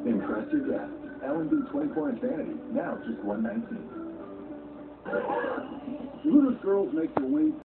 Impress your guests. L&B 24-inch vanity, now just $119. Lotus girls make their way